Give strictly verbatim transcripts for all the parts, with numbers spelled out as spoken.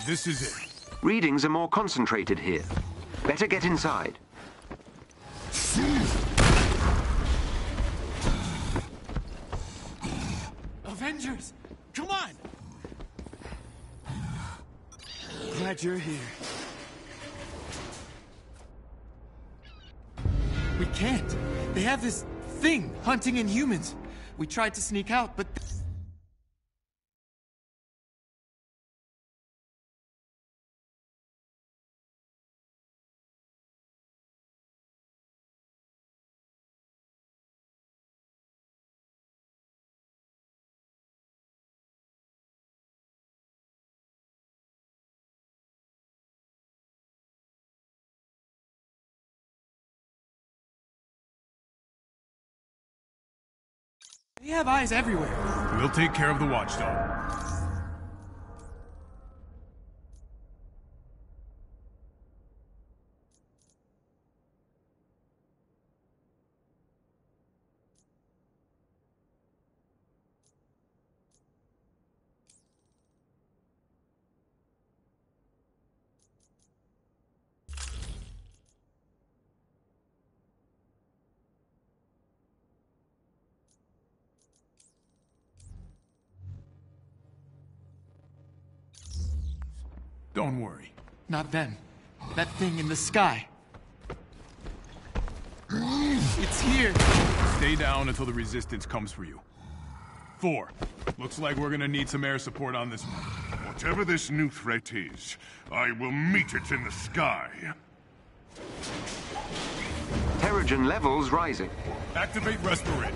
This is it. Readings are more concentrated here. Better get inside. Avengers! Come on! Glad you're here. We can't. They have this thing hunting Inhumans. We tried to sneak out, but... They have eyes everywhere. We'll take care of the watchdog. Don't worry. Not them. That thing in the sky. It's here. Stay down until the resistance comes for you. Thor, looks like we're gonna need some air support on this one. Whatever this new threat is, I will meet it in the sky. Terrigen levels rising. Activate respirators.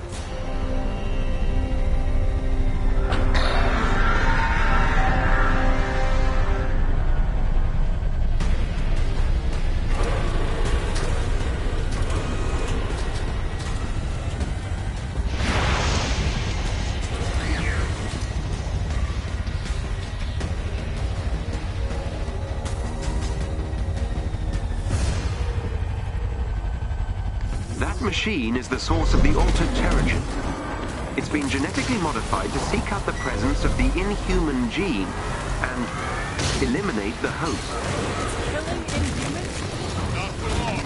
That machine is the source of the altered Terrigen. It's been genetically modified to seek out the presence of the Inhuman gene and eliminate the host. Killing Inhumans? Not for long.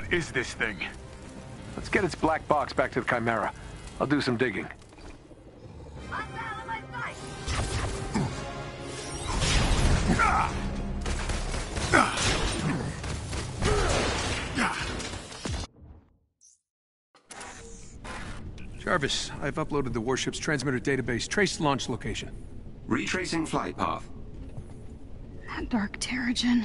What is this thing? Let's get its black box back to the Chimera. I'll do some digging. Jarvis, I've uploaded the warship's transmitter database. Trace launch location. Retracing flight path. That dark Terrigen.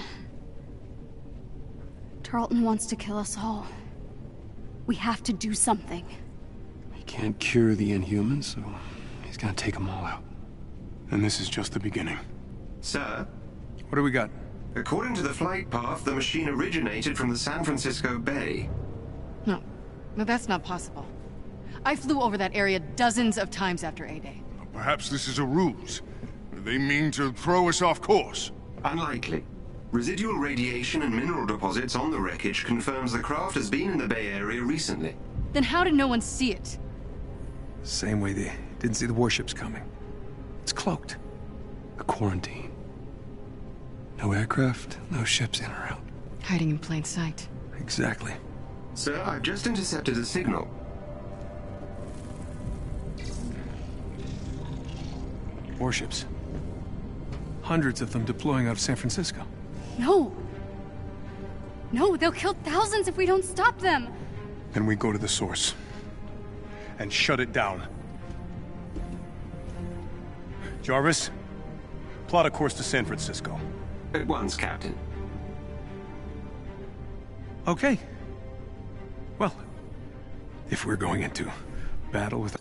Tarleton wants to kill us all. We have to do something. He can't cure the Inhumans, so he's gonna take them all out. And this is just the beginning. Sir, What do we got? according to the flight path, the machine originated from the San Francisco Bay. No, no, that's not possible. I flew over that area dozens of times after A-Day. Perhaps this is a ruse. They mean to throw us off course. Unlikely. Residual radiation and mineral deposits on the wreckage confirms the craft has been in the Bay Area recently. Then how did no one see it? Same way they didn't see the warships coming. It's cloaked. A quarantine. No aircraft, no ships in or out. Hiding in plain sight. Exactly. Sir, I've just intercepted a signal. Warships. Hundreds of them deploying out of San Francisco. No! No, they'll kill thousands if we don't stop them! Then we go to the source. And shut it down. Jarvis, plot a course to San Francisco. At once, Captain. Okay. Well, if we're going into battle with...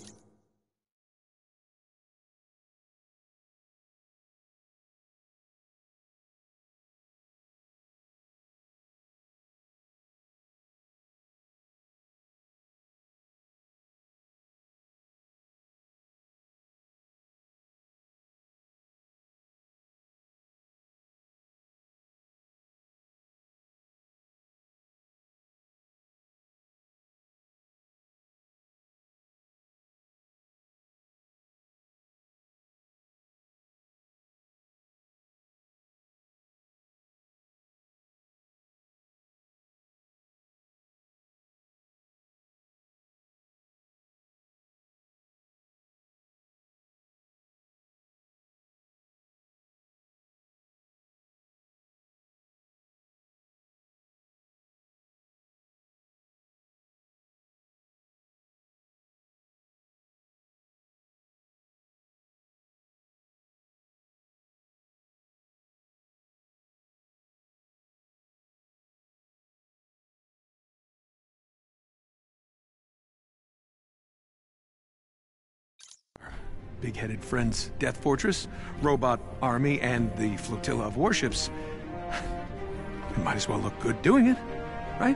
big-headed friends, Death Fortress, Robot Army, and the flotilla of warships, we might as well look good doing it, right?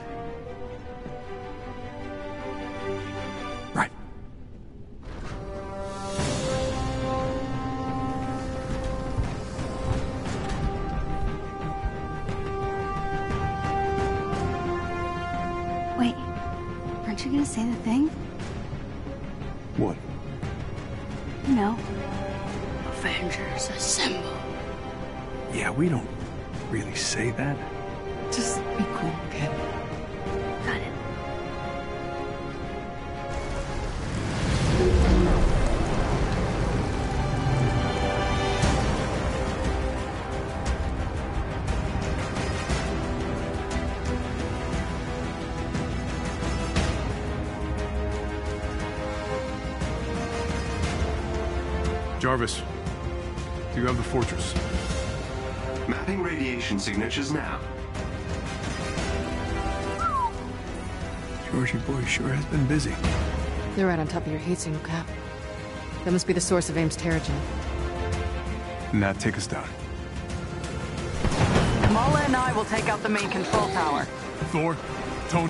Right. Wait, aren't you gonna say the thing? What? You know. Avengers assemble. Yeah, we don't really say that. Just be cool, okay? Got it. Jarvis, do you have the fortress? Mapping radiation signatures now. Georgie boy sure has been busy. They're right on top of your heat signal, Cap. That must be the source of Ames Terrigen. Nat, take us down. Mala and I will take out the main control tower. Thor, Tony...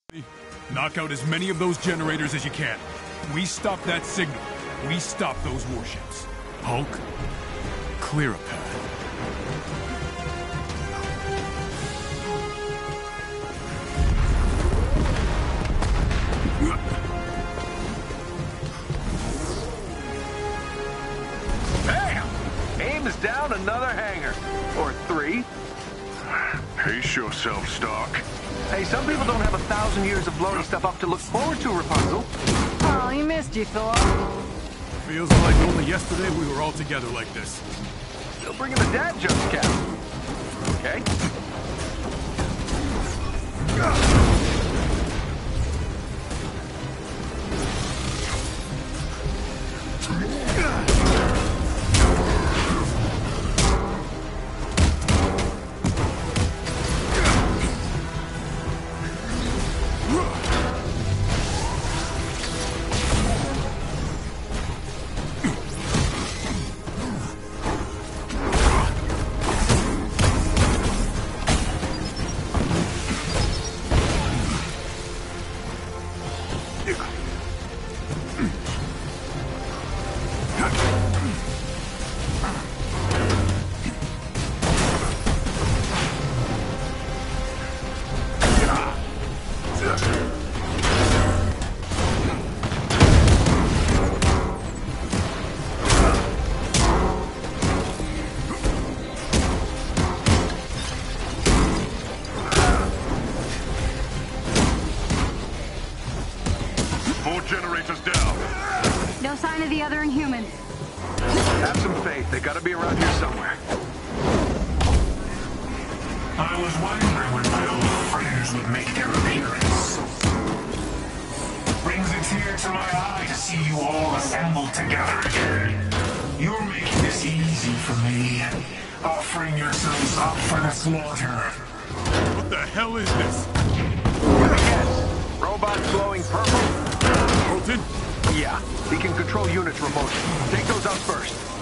Knock out as many of those generators as you can. We stop that signal. We stop those warships. Hulk, clear a path. Bam! Aim is down another hangar. Or three. Pace yourself, Stark. Hey, some people don't have a thousand years of blowing stuff up to look forward to, Rapunzel. Oh, he missed you, Thor. Feels like only yesterday we were all together like this. Still bringing the dad jokes, Cap. Okay. Four generators down. No sign of the other Inhumans. Have some faith. They gotta be around here somewhere. I was wondering when my old friends would make their appearance. Brings a tear to my eye to see you all assembled together again. You're making this easy for me, offering yourselves up for the slaughter. What the hell is this? Let me guess. Robots glowing purple? Colton? Yeah. He can control units remotely. Take those out first.